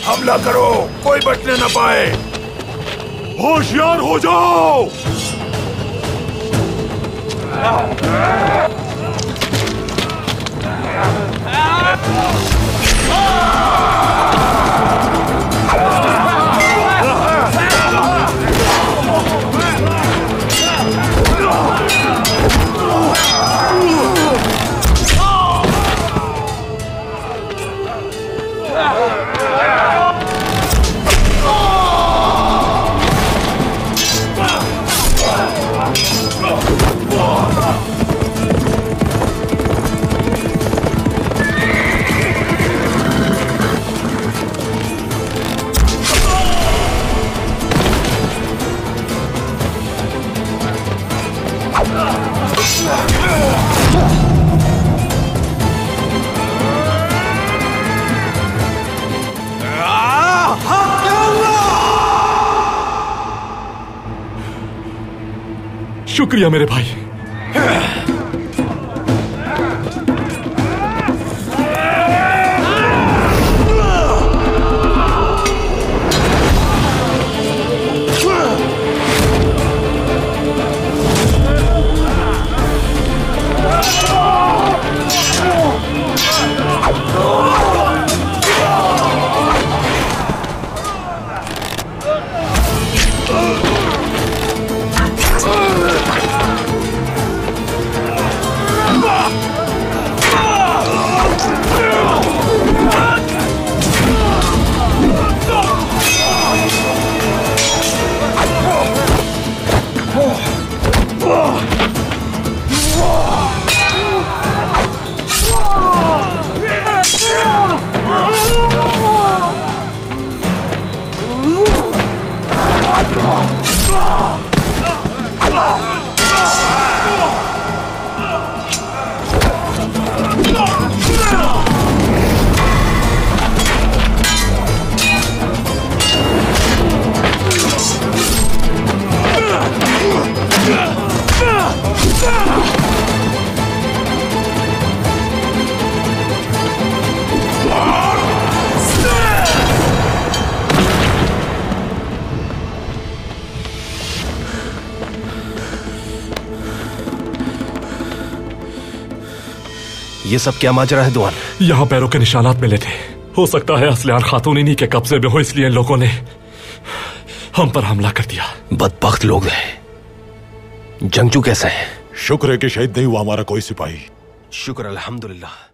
हमला करो, कोई बचने न पाए। होशियार हो जाओ। शुक्रिया मेरे भाई। ये सब क्या माजरा है दुआन? यहाँ पैरों के निशानात मिले थे। हो सकता है असलियान खातून इन्हीं के कब्जे में हो, इसलिए इन लोगों ने हम पर हमला कर दिया। बदबख्त लोग हैं। जंगजू कैसा है? शुक्र है कि शहीद नहीं हुआ हमारा कोई सिपाही। शुक्र अल्हम्दुलिल्लाह।